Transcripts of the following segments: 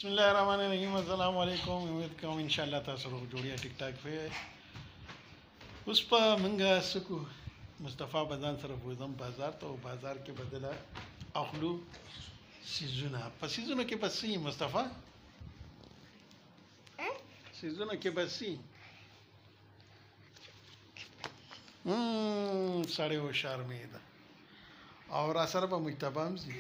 बिस्मिल्लाहिर्रहमानिर्रहीम अस्सलाम वालेकुम। उम्मीद कोम इंशाल्लाह तासु रोग जोड़िया ठीक ठाक पे पुष्पा मंगा सुकु मुस्तफ़ा बजान सरफ वज़म बाजार तो बाजार के बदला अखलू सीजुना पसीजुना के बसी मुस्तफ़ा सीजुना के बसी साढ़े वो शारमेदा और असर पर मुतबाम सी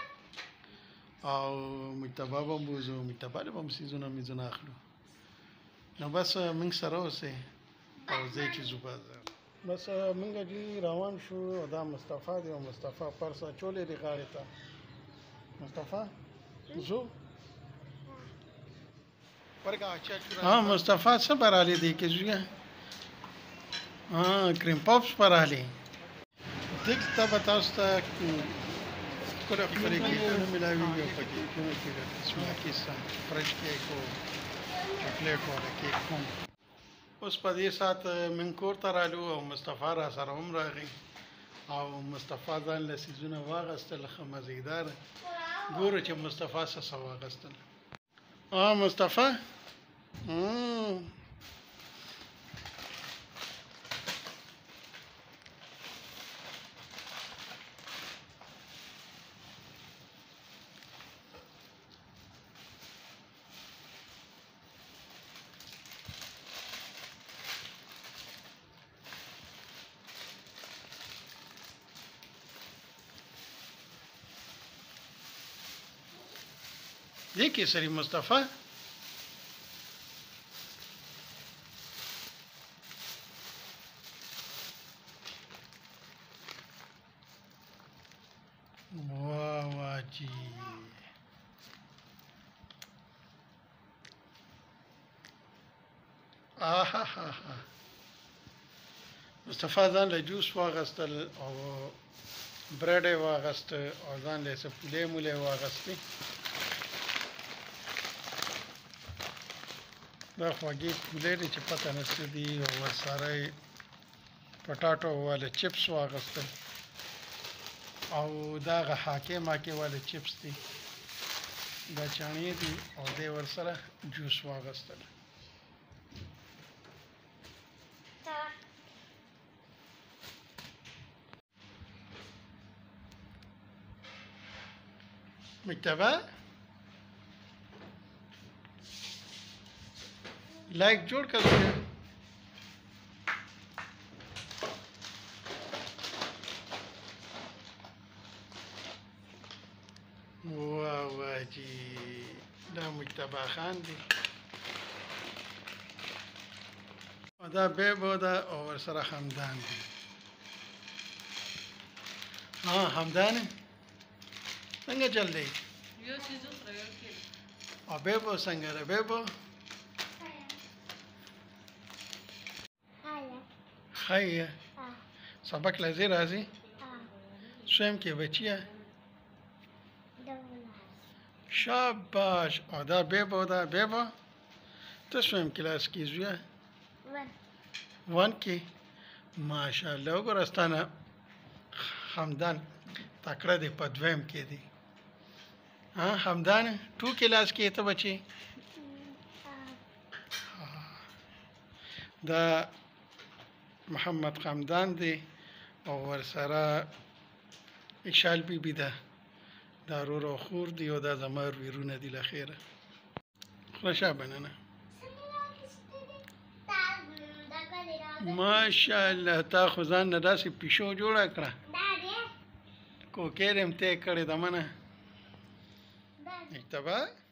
او متبابم بوزو متبالبم سیزونه میزونه اخلو نو بس من سره اوسه او زه چې زو بازار بس منګه جی روان شو دا مصطفی دی او مصطفی پرسا چولې دی غاړې ته مصطفی زو ورګه چا ها مصطفی صبر علی دی کې زویا ها کریم پاپس پر علی دک تا بتاست كل فريقي كانوا ملاوي وفكي كانوا كده اسمها كيسة فريش كيك وشوكليت ولا كيك كوم اوس په دې سات من کور ته رالو او مصطفی را سره هم راغی او مصطفی ځان له سیزونه واغستل خمزیدار ګوره چې مصطفی څه واغستل مصطفی ये केसरी मुस्तफ़ा वाह वाह जी आहा हा हा मुस्तफ़ा ځان له جوس واغستل او برډ واغست او ځان له سپلې مولې واغستې دا خوږې کولې دي چې پته نشته دي او ورسره پټاټو والا چپس واغستل او دا حاکې ماکې والا چپس دي دا چاڼې دي او دې ورسره جوس واغستل مکتبه लाइक जोड़ कर दो वाह वाह जी دا مجتبی خان دی دا بیبو دا او سره حمدان دی حمدان څنګه چل دی یو چیز او بیبو څنګه ده بیبو خیه سبق لازی راځي سویم کې بچیه شاباش او دا بیبو ته سویم کلاس کې زویه 1 کې ماشاءالله وګورستانه حمدان تکړه دی په دویم کې دی حمدان 2 کلاس کې ته بچي دا محمد حمدان دی او ورسره اشال بی ده دارور او خور دی او دا زمر ویرونه دی لخيره خوشا بننه ماشاءالله تا خو ځان نه داسې پیشو جوړه کړه کو کېرم ته کړې دمنه مکتبه